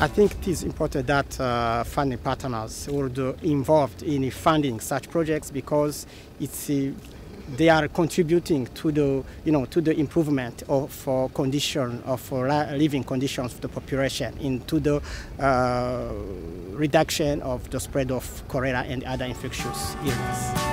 I think it is important that funding partners would involved in funding such projects because they are contributing to the improvement of living conditions of the population, into the reduction of the spread of cholera and other infectious illnesses.